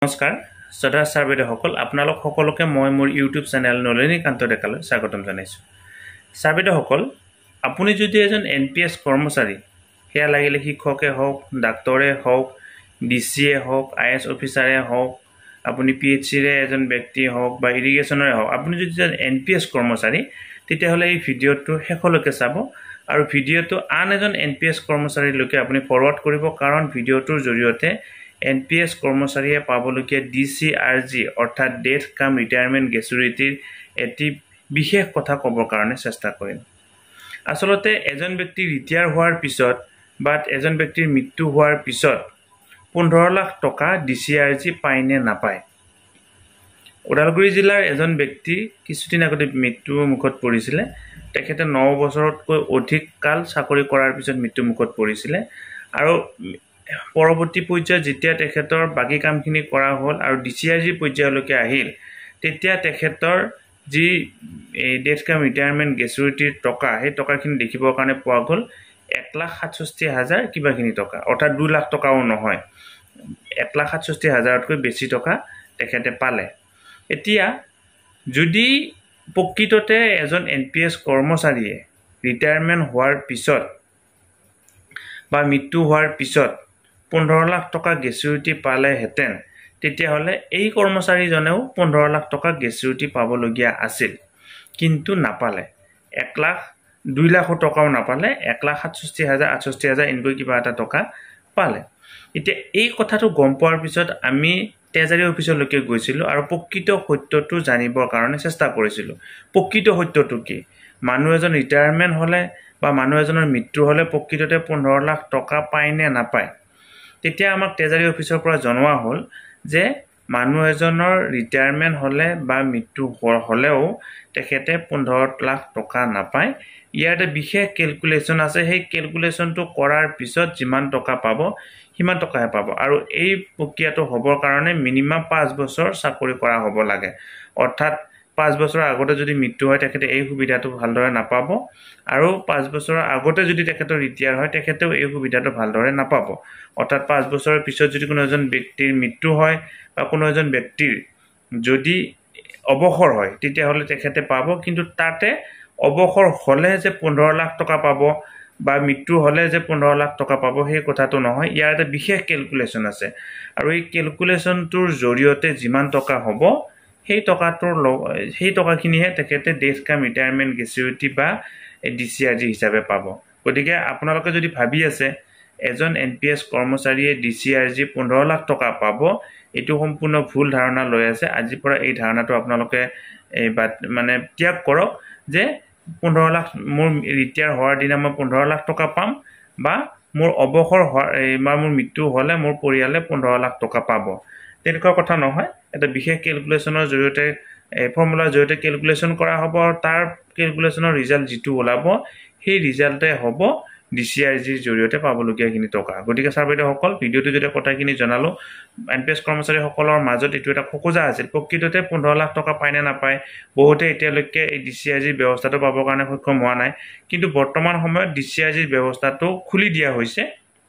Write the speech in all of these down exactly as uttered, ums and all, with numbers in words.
নমস্কাৰ সদা সাৰ্বেদসকল আপোনালোক সকলোকে মই মোৰ ইউটিউব চেনেল নলিনী কান্ত ডেকালৈ স্বাগতম জনাইছো। সাৰ্বেদসকল আপুনি যদি এজন এনপিএছ কৰ্মচাৰী হেয়া লাগিলে শিক্ষকে হওক ডাক্তৰে হওক ডিসিএ হওক আইএস অফিচাৰে হওক আপুনি পিএইচসিৰে এজন ব্যক্তি হওক বা ইৰিগেশ্যনৰে হওক আপুনি যদি এজন এনপিএছ কৰ্মচাৰী তেতিয়াহলে এই ভিডিঅটো শেষলৈকে চাব আৰু ভিডিঅটো আন এজন এনপিএছ কৰ্মচাৰীলৈকে আপুনি ফৰৱাৰ্ড কৰিব কাৰণ ভিডিঅটোৰ জৰিয়তে এনপিএছ কৰ্মচাৰীয়ে পাবলগীয়া ডিসিআৰজি অৰ্থাৎ ডেথ কাম ৰিটায়াৰমেন্ট গ্ৰেচুইটিৰ এটি বিশেষ কথা ক'বৰ কাৰণে চেষ্টা কৰিম। আসলতে এজন ব্যক্তি ৰিটায়াৰ হোৱাৰ পিছত বা এজন ব্যক্তিৰ মৃত্যু হোৱাৰ পিছত পোন্ধৰ লাখ টকা ডিসিআৰজি পায় নে নাপায়। ওদালগুৰি জিলাৰ এজন ব্যক্তি কিছুদিন আগতে মৃত্যু মুখত পৰিছিল। তেখেতে ন বছৰতকৈ অধিক কাল চাকৰি কৰাৰ পিছত মৃত্যু মুখত পৰিছিল আৰু পৰৱৰ্তী পৰ্যায়ত যেতিয়া তেখেতৰ বাকি কামখিনি কৰা হ'ল আৰু ডিসিআৰজি পৰ্যায়লৈকে আহিল তেতিয়া তেখেতৰ যি ডেথ কাম ৰিটায়াৰমেন্ট গ্ৰেচুইটিৰ টকা সেই টকাখিনি দেখিবৰ কাৰণে পোৱা গ'ল এক লাখ সাতষষ্ঠি হাজাৰ কিবাখিনি টকা অৰ্থাৎ দুই লাখ টকাও নহয় এক লাখ সাতষষ্ঠি হাজাৰতকৈ বেছি টকা তেখেতে পালে। এতিয়া যদি প্ৰকৃততে এজন এনপিএছ কৰ্মচাৰীয়ে ৰিটায়াৰমেন্ট হোৱাৰ পিছত বা মৃত্যু হোৱাৰ পিছত পোন্ধৰ লাখ টকা গ্ৰেচুইটি পালে হেতেন তেতিয়াহলে এই কৰ্মচাৰীজনেও পোন্ধৰ লাখ টকা গ্ৰেচুইটি পাবলগীয়া আছিল কিন্তু নাপালে। এক লাখ দুই লাখ টকাও নাপালে এক লাখ সাতষষ্ঠি হাজাৰ আঠষষ্ঠি হাজাৰ এনেকৈ কিবা এটা টকা পালে। এতিয়া এই কথাটো গম পোৱাৰ পিছত আমি তেজাৰী অফিচলৈকে গৈছিলো আৰু প্ৰকৃত সত্যটো জানিবৰ কাৰণে চেষ্টা কৰিছিলো। প্ৰকৃত সত্যটো কি মানুহ এজন ৰিটায়াৰমেন্ট হলে বা মানুহ এজনৰ মৃত্যু হলে প্ৰকৃততে পোন্ধৰ লাখ টকা পায় নে নাপায়। তেতিয়া আমাক তেজাৰী অফিচৰ পৰা জনোৱা হ'ল যে মানুহ এজনৰ ৰিটায়াৰমেন্ট হলে বা মৃত্যু হলেও তেখেতে পোন্ধৰ লাখ টকা নাপায়। ইয়াতে বিশেষ ক্যালকুলেশন আছে। সেই ক্যালকুলেশনটো কৰাৰ পিছত যিমান টকা পাব সিমান টকাহে পাব আৰু এই প্ৰক্ৰিয়াটো হ'বৰ কাৰণে মিনিমাম পাঁচ বছৰ চাকৰি কৰা হ'ব লাগে। অৰ্থাৎ পাঁচ বছৰৰ আগতে যদি মৃত্যু হয় তেখেতে এই সুবিধাটো ভালদৰে নাপাব আৰু পাঁচ বছৰৰ আগতে যদি তেখেতৰ ৰিটায়াৰ হয় তেখেতেও এই সুবিধাটো ভালদৰে নাপাব। অৰ্থাৎ পাঁচ বছৰৰ পিছত যদি কোনো এজন ব্যক্তিৰ মৃত্যু হয় বা কোনো এজন ব্যক্তিৰ যদি অৱসৰ হয় তেতিয়াহলে তেখেতে পাব কিন্তু তাতে অৱসৰ হলে যে পোন্ধৰ লাখ টকা পাব বা মৃত্যু হলে যে পোন্ধৰ লাখ টকা পাব সেই কথাটো নহয়। ইয়াৰ এটা বিশেষ ক্যালকুলেশন আছে আৰু এই ক্যালকুলেশনটোৰ জৰিয়তে যিমান টকা হ'ব সেই টকাটোৰ সেই টকাখিনিহে তেখেতে ডেথ কাম ৰিটায়াৰমেন্ট গ্ৰেচুইটি বা ডিসিআৰজি হিচাপে পাব। গতিকে আপোনালোকে যদি ভাবি আছে এজন এনপিএছ কৰ্মচাৰীয়ে ডিসিআৰজি পোন্ধৰ লাখ টকা পাব এইটো সম্পূৰ্ণ ভুল ধাৰণা লৈ আছে। আজিৰ পৰা এই ধাৰণাটো আপোনালোকে মানে ত্যাগ কৰক যে পোন্ধৰ লাখ মোৰ ৰিটায়াৰ হোৱাৰ দিনা মই পোন্ধৰ লাখ টকা পাম বা মোৰ অৱসৰ বা মোৰ মৃত্যু হলে মোৰ পৰিয়ালে পোন্ধৰ লাখ টকা পাব। তেনেকুৱা কথা নহয়। এটা বিশেষ ক্যালকুলেশনৰ জৰিয়তে ফৰ্মুলাৰ জৰিয়তে ক্যালকুলেশন কৰা হ'ব আৰু তাৰ ক্যালকুলেশনৰ ৰিজাল্ট যিটো ওলাব সেই ৰিজাল্টে হ'ব ডিসিআৰজিৰ জৰিয়তে পাবলগীয়াখিনি টকা। গতিকে সাৰ্বেদসকল ভিডিঅ'টো যদি কথাখিনি জনালো এনপিএছ কৰ্মচাৰীসকলৰ মাজত এইটো এটা খোকোজা আছিল প্ৰকৃততে পোন্ধৰ লাখ টকা পায় নে নাপায়। বহুতে এতিয়ালৈকে এই ডিসিআৰজিৰ ব্যৱস্থাটো পাবৰ কাৰণে সক্ষম হোৱা নাই কিন্তু বৰ্তমান সময়ত ডিসিআৰজিৰ ব্যৱস্থাটো খুলি দিয়া হৈছে।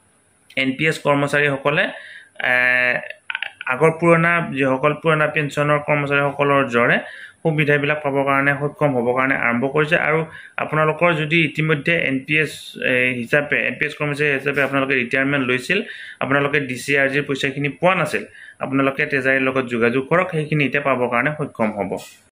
এনপিএছ কৰ্মচাৰীসকলে আগৰ পুৰণা যিসকল পুৰণা পেঞ্চনৰ কৰ্মচাৰীসকলৰ জৰে সুবিধাবিলাক পাবৰ কাৰণে সক্ষম হ'বৰ কাৰণে আৰম্ভ কৰিছে আৰু আপোনালোকৰ যদি ইতিমধ্যে এনপিএছ হিচাপে এনপিএছ কৰ্মচাৰী হিচাপে আপোনালোকে ৰিটায়াৰমেন্ট লৈছিল আপোনালোকে ডিসিআৰজিৰ পইচাখিনি পোৱা নাছিল আপোনালোকে তেজাৰীৰ লগত যোগাযোগ কৰক সেইখিনি এতিয়া পাবৰ কাৰণে সক্ষম হ'ব।